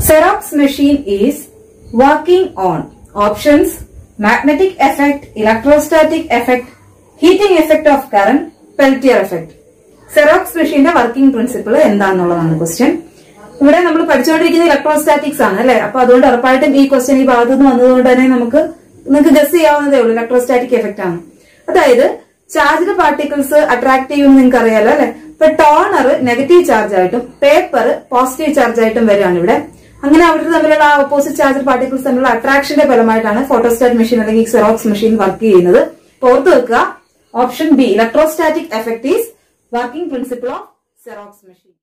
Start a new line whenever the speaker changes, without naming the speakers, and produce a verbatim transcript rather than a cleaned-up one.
Xerox machine is working on options: magnetic effect, electrostatic effect, heating effect of current, Peltier effect. Xerox machine working principle എന്താണെന്നുള്ളതാണ് question. ഇവിടെ നമ്മൾ പഠിച്ചുകൊണ്ടിരിക്കുന്ന electrostatics ആണ് അല്ലെ. അപ്പൊ അതുകൊണ്ട് ഉറപ്പായിട്ടും ഈ ക്വസ്റ്റ്യൻ ഈ ഭാഗത്തു നിന്ന് വന്നതുകൊണ്ട് തന്നെ നമുക്ക് നിങ്ങൾക്ക് ഗസ് ചെയ്യാവുന്നതേ ഉള്ളൂ. ഇലക്ട്രോസ്റ്റാറ്റിക് എഫക്ട് ആണ്. അതായത് ചാർജ്ഡ് പാർട്ടിക്കിൾസ് അട്രാക്ട് ചെയ്യുമെന്ന് നിങ്ങൾക്ക് അറിയാലോ അല്ലെ. ഇപ്പൊ ടോണർ നെഗറ്റീവ് ചാർജ് ആയിട്ടും പേപ്പർ പോസിറ്റീവ് ചാർജ് ആയിട്ടും വരികയാണ് ഇവിടെ. അങ്ങനെ അവർ തമ്മിലുള്ള ആ ഓപ്പോസിറ്റ് ചാർജ് പാർട്ടിക്കിൾസ് തമ്മിലുള്ള അട്രാക്ഷന്റെ ഫലമായിട്ടാണ് ഫോട്ടോസ്റ്റാറ്റ് മെഷീൻ അല്ലെങ്കിൽ സെറോക്സ് മെഷീൻ വർക്ക് ചെയ്യുന്നത്. ഓർത്ത് വെക്കുക, option B electrostatic effect is working principle of Xerox machine.